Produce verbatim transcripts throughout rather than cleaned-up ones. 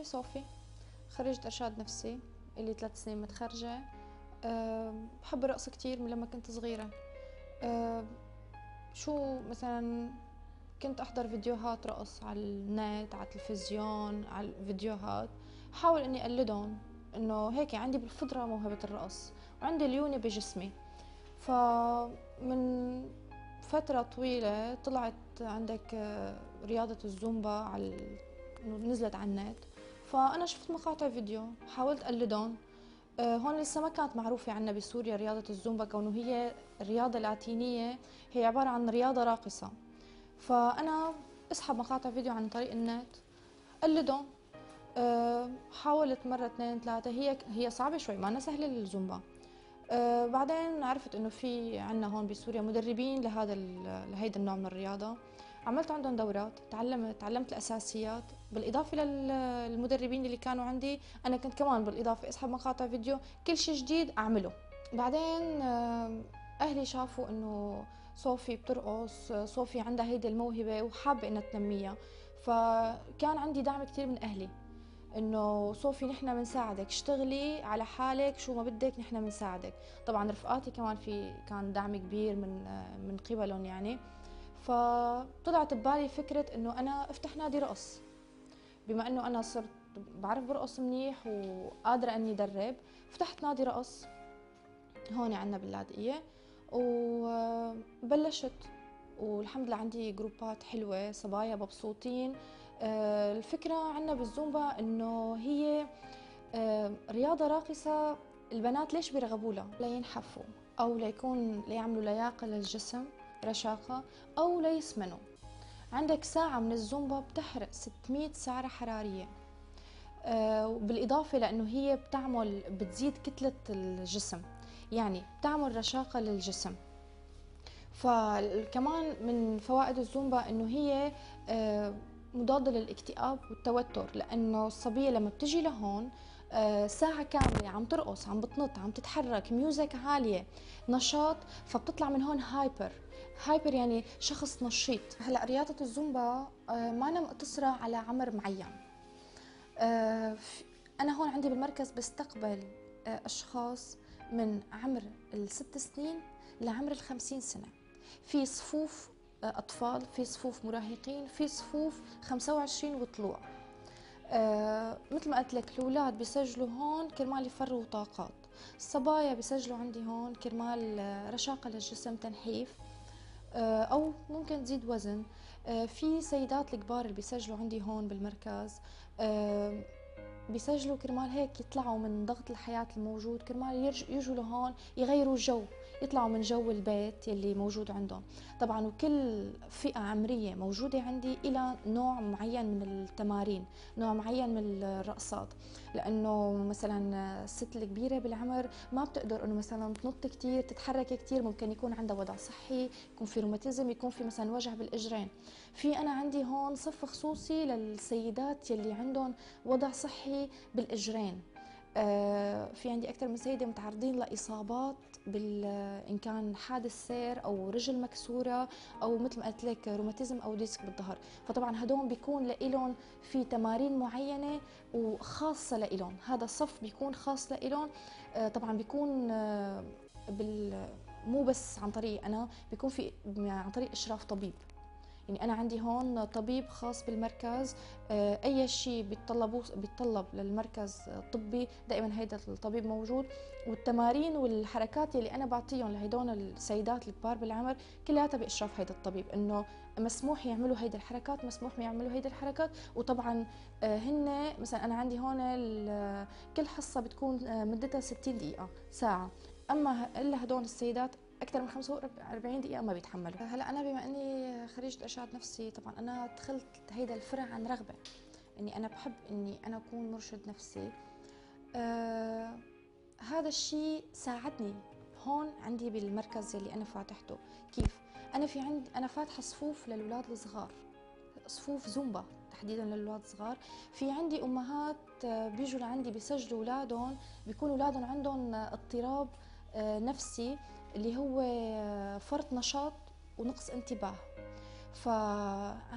اسمي صوفي، خريجة إرشاد نفسي إلي ثلاث سنين متخرجة. أه بحب الرقص كتير من لما كنت صغيرة. أه شو مثلا كنت أحضر فيديوهات رقص على النت، على التلفزيون، على الفيديوهات، حاول إني أقلدهم. إنه هيك عندي بالفطرة موهبة الرقص وعندي ليونة بجسمي. فمن فترة طويلة طلعت عندك آه، رياضة الزومبا على نزلت على النت، فأنا شفت مقاطع فيديو حاولت أقلدهم. آه، هون لسه ما كانت معروفة عنا بسوريا رياضة الزومبا، كونه هي رياضة لاتينية، هي عبارة عن رياضة راقصة. فأنا اسحب مقاطع فيديو عن طريق النت قلدهم. أه حاولت مرة اثنين ثلاثة، هي هي صعبة شوي، ما أنا سهلة الزومبا. أه بعدين عرفت انه في عنا هون بسوريا مدربين لهذا لهيدا النوع من الرياضة. عملت عندهم دورات، تعلمت تعلمت الاساسيات بالاضافة للمدربين اللي كانوا عندي. انا كنت كمان بالاضافة اسحب مقاطع فيديو، كل شيء جديد اعمله. بعدين أه اهلي شافوا انه صوفي بترقص، صوفي عندها هيدي الموهبة وحابة انها تنميها، فكان عندي دعم كتير من اهلي انه صوفي نحن بنساعدك، اشتغلي على حالك، شو ما بدك نحن بنساعدك. طبعا رفقاتي كمان في كان دعم كبير من من قبلهم يعني. فطلعت ببالي فكرة انه انا افتح نادي رقص، بما انه انا صرت بعرف برقص منيح وقادرة اني درب. فتحت نادي رقص هون عنا باللاذقية وبلشت، والحمد لله عندي جروبات حلوة، صبايا مبسوطين. آه، الفكرة عنا بالزومبا انه هي آه، رياضة راقصة. البنات ليش بيرغبوا لها؟ لينحفوا، او ليكون ليعملوا لياقة للجسم، رشاقة، او ليسمنوا. عندك ساعة من الزومبا بتحرق ستمية سعرة حرارية. آه، بالإضافة لأنه هي بتعمل بتزيد كتلة الجسم، يعني بتعمل رشاقة للجسم. فكمان من فوائد الزومبا انه هي آه، مضادة للاكتئاب والتوتر، لانه الصبية لما بتجي لهون آه، ساعة كاملة عم ترقص، عم بتنط، عم تتحرك، ميوزك عالية، نشاط، فبتطلع من هون هايبر. هايبر يعني شخص نشيط. هلا رياضة الزومبا آه، ما أنا مقتصرة على عمر معين. آه، أنا هون عندي بالمركز بستقبل آه، أشخاص من عمر الست سنين لعمر الخمسين سنة. في صفوف آه، أطفال، في صفوف مراهقين، في صفوف خمسة وعشرين وطلوع. آه مثل ما قلت لك، الأولاد بيسجلوا هون كرمال يفرغوا طاقات، الصبايا بيسجلوا عندي هون كرمال آه، رشاقة للجسم، تنحيف، آه أو ممكن تزيد وزن. آه في سيدات الكبار اللي بيسجلوا عندي هون بالمركز، آه بيسجلوا كرمال هيك يطلعوا من ضغط الحياة الموجود، كرمال يرج... يجوا لهون يغيروا جو، يطلعوا من جو البيت يلي موجود عندهم. طبعا وكل فئة عمرية موجودة عندي إلى نوع معين من التمارين، نوع معين من الرقصات. لأنه مثلا الست الكبيرة بالعمر ما بتقدر إنه مثلا تنط كتير، تتحرك كتير، ممكن يكون عندها وضع صحي، يكون في روماتيزم، يكون في مثلا وجع بالإجرين. في أنا عندي هون صف خصوصي للسيدات يلي عندهم وضع صحي بالإجرين. آه في عندي أكثر من سيدة متعرضين لإصابات بال إن كان حادث سير أو رجل مكسورة أو مثل ما قلت لك روماتيزم أو ديسك بالظهر. فطبعا هدول بيكون لإلهم في تمارين معينة وخاصة لإلهم، هذا الصف بيكون خاص لإلهم. آه طبعا بيكون آه بال مو بس عن طريق أنا، بيكون في عن طريق إشراف طبيب. يعني أنا عندي هون طبيب خاص بالمركز، آه، أي شيء بيتطلبوه بيتطلب للمركز الطبي دائما هيدا الطبيب موجود. والتمارين والحركات اللي أنا بعطيهم لهدول السيدات الكبار بالعمر كلياتها بإشراف هيدا الطبيب، إنه مسموح يعملوا هيدا الحركات، مسموح يعملوا هيدا الحركات. وطبعا آه، هن مثلا أنا عندي هون كل حصة بتكون آه، مدتها ستين دقيقة، ساعة. أما إلا هدول السيدات اكثر من خمسة وأربعين دقيقه ما بيتحملوا. هلا انا بما اني خريجه ارشاد نفسي، طبعا انا دخلت هيدا الفرع عن رغبه، اني انا بحب اني انا اكون مرشد نفسي. آه هذا الشيء ساعدني هون عندي بالمركز اللي انا فاتحته. كيف؟ انا في عندي انا فاتحه صفوف للاولاد الصغار، صفوف زومبا تحديدا للاولاد الصغار. في عندي امهات آه، بيجوا لعندي بيسجلوا اولادهم، بيكون اولادهم عندهم اضطراب آه، نفسي اللي هو فرط نشاط ونقص انتباه. ف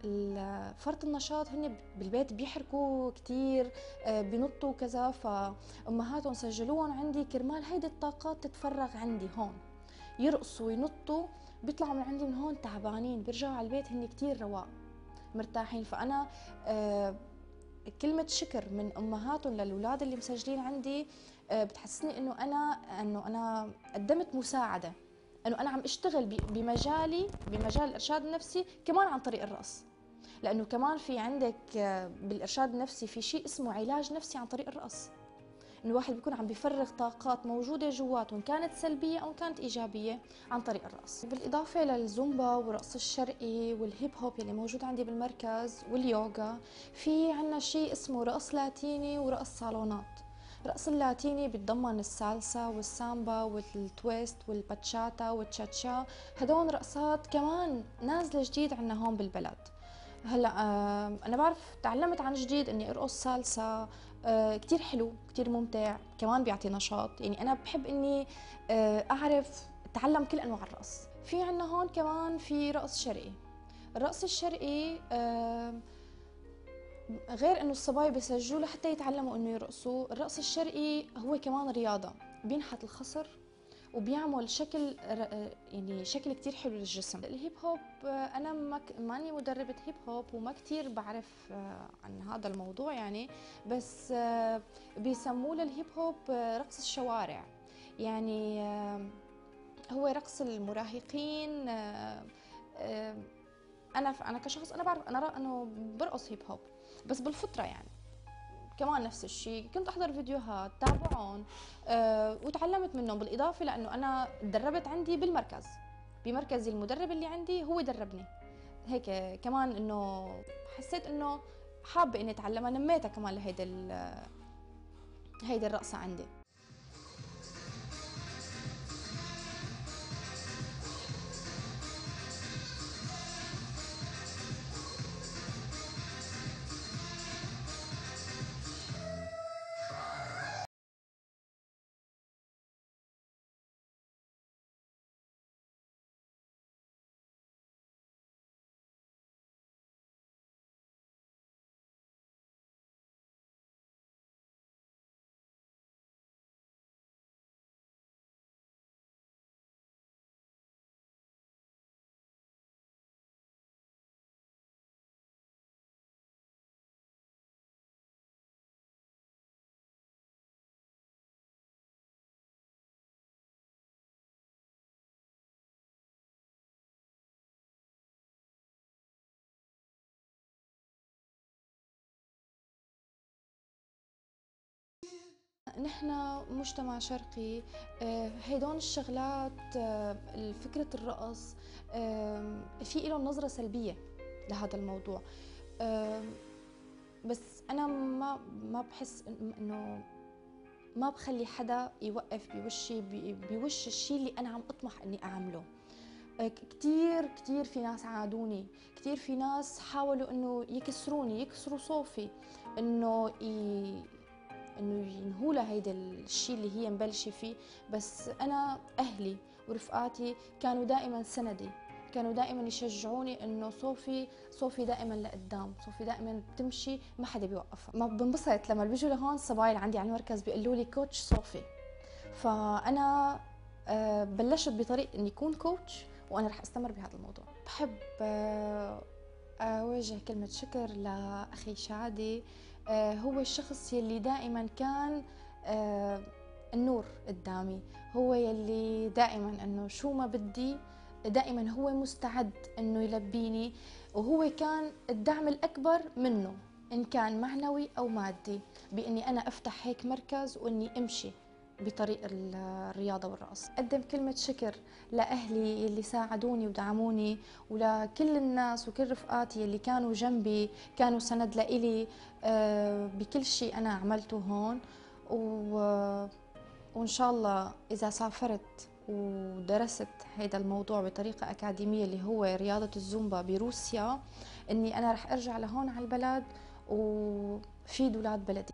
فرط النشاط هن بالبيت بيحركوا كتير، آه، بينطوا كذا، فامهاتهم سجلوهم عندي كرمال هيدي الطاقات تتفرغ عندي هون، يرقصوا ينطوا، بيطلعوا من عندي من هون تعبانين، بيرجعوا على البيت هن كتير رواق مرتاحين. فانا آه، كلمة شكر من امهاتهم للاولاد اللي مسجلين عندي آه، بتحسسني انه انا انه انا قدمت مساعدة، انه انا عم اشتغل بمجالي، بمجال الارشاد النفسي كمان عن طريق الرقص. لانه كمان في عندك آه، بالارشاد النفسي في شيء اسمه علاج نفسي عن طريق الرقص، انه الواحد بيكون عم بيفرغ طاقات موجوده جواته، كانت سلبيه او كانت ايجابيه، عن طريق الرقص. بالاضافه للزومبا والرقص الشرقي والهيب هوب اللي موجود عندي بالمركز واليوغا، في عنا شيء اسمه رقص لاتيني ورقص صالونات. الرقص اللاتيني بيتضمن السالسا والسامبا والتويست والباتشاتا والتشاتشا، هدول رقصات كمان نازله جديد عنا هون بالبلد. هلا آه انا بعرف تعلمت عن جديد اني ارقص سالسا، آه كتير حلو كتير ممتع، كمان بيعطي نشاط. يعني انا بحب اني آه اعرف اتعلم كل انواع الرقص. في عنا هون كمان في رقص شرقي. الرقص الشرقي آه غير انه الصبايا بيسجلوا لحتى يتعلموا انه يرقصوا، الرقص الشرقي هو كمان رياضه، بينحت الخصر وبيعمل شكل يعني شكل كتير حلو للجسم. الهيب هوب انا ما ماني مدربة هيب هوب وما كتير بعرف عن هذا الموضوع يعني، بس بيسموه للهيب هوب رقص الشوارع. يعني هو رقص المراهقين. انا انا كشخص انا بعرف انا رأ انه برقص هيب هوب بس بالفطرة يعني. كمان نفس الشيء كنت احضر فيديوهات تابعون أه وتعلمت منهم، بالاضافه لانه انا تدربت عندي بالمركز، بمركزي المدرب اللي عندي هو دربني هيك. كمان انه حسيت انه حابه اني اتعلمها، نميتها كمان لهيدي هيدي الرقصه عندي. نحن مجتمع شرقي، هيدون الشغلات فكرة الرقص في لهم نظرة سلبية لهذا الموضوع. بس أنا ما ما بحس إنه ما بخلي حدا يوقف بوشي بوش الشيء اللي أنا عم أطمح إني أعمله. كتير كتير في ناس عادوني، كتير في ناس حاولوا إنه يكسروني، يكسروا صوفي، إنه ي... انه ينهوا لها هيدا الشيء اللي هي مبلشه فيه. بس انا اهلي ورفقاتي كانوا دائما سندي، كانوا دائما يشجعوني انه صوفي صوفي دائما لقدام، صوفي دائما بتمشي ما حدا بيوقفها. ما بنبسط لما بيجوا لهون الصبايا اللي عندي على المركز بيقولوا لي كوتش صوفي، فانا بلشت بطريق اني اكون كوتش وانا رح استمر بهذا الموضوع. بحب اوجه كلمه شكر لاخي شادي، هو الشخص يلي دائما كان النور قدامي، هو يلي دائما انه شو ما بدي دائما هو مستعد انه يلبيني، وهو كان الدعم الاكبر منه ان كان معنوي او مادي، باني انا افتح هيك مركز واني امشي بطريق الرياضة والرقص. أقدم كلمة شكر لأهلي اللي ساعدوني ودعموني، ولكل الناس وكل رفقاتي اللي كانوا جنبي، كانوا سند لإلي بكل شيء أنا عملته هون. وإن شاء الله إذا سافرت ودرست هذا الموضوع بطريقة أكاديمية اللي هو رياضة الزومبا بروسيا، إني أنا رح أرجع لهون على البلد وفيد أولاد بلدي.